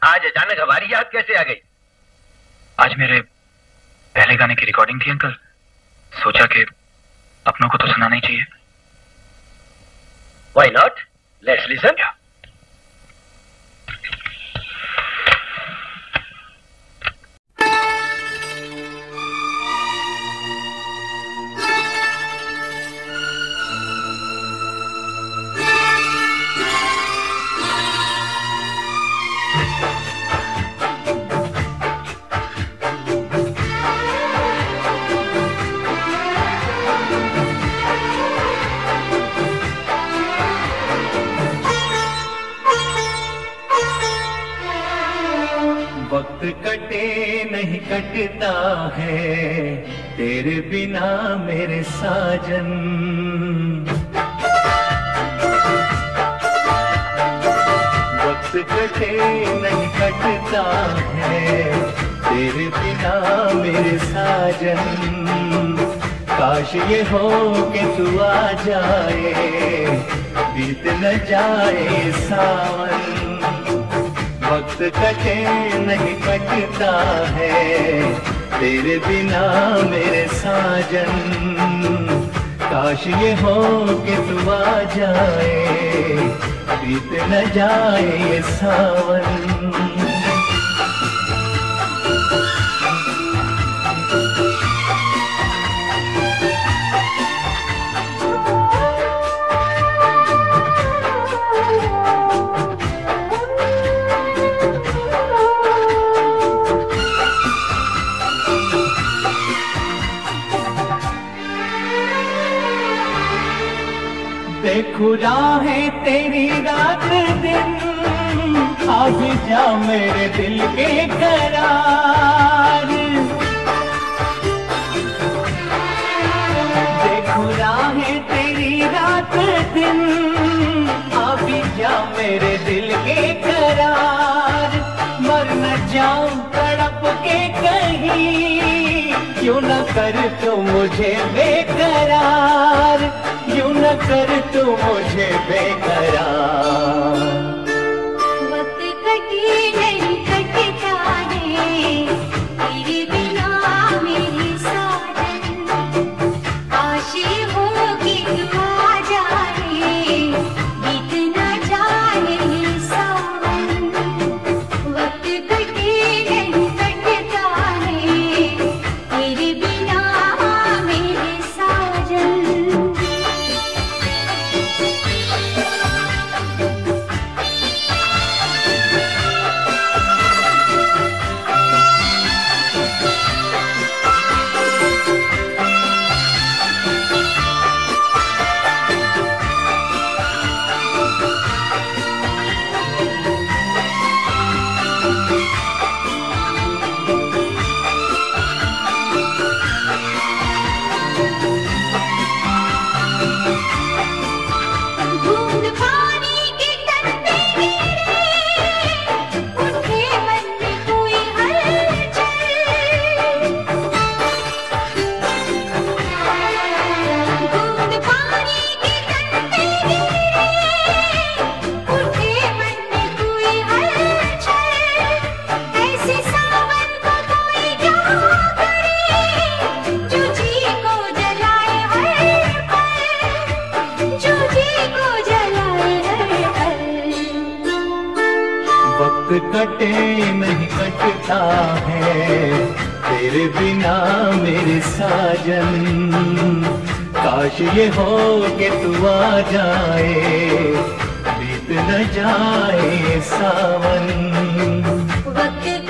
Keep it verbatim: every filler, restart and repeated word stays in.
आज अचानक हमारी याद कैसे आ गई? आज मेरे पहले गाने की रिकॉर्डिंग थी अंकल, सोचा कि अपनों को तो सुनाना ही चाहिए। Why not? Let's listen. Yeah. वक्त कटे नहीं कटता है तेरे बिना मेरे साजन। वक्त कटे नहीं कटता है तेरे बिना मेरे साजन। काश ये हो कि तू आ जाए, बीत न जाए सावन। वक्त कटे नहीं कटता है तेरे बिना मेरे साजन। काश ये हो कि तू आ जाए, बीत न जाए सावन। देखूं राहें तेरी रात दिन, आ भी जा मेरे दिल के करार। देखूं राहें तेरी रात दिन, आ भी जा मेरे दिल के करार। मर न जाऊं तड़प के कहीं, क्यों न कर तू मुझे बेकरार, क्यों न कर तू मुझे बेकरार। वक्त कटे नहीं कटता है तेरे बिना मेरे साजन। काश हो कि तू आ जाए, बीत न जाए सावन। वक्त कटे नहीं कटता है तेरे बिना मेरे साजन। कटे नहीं कटता है तेरे बिना मेरे साजन। काश ये हो कि तू आ जाए, बीत न जाए सावन। वक्त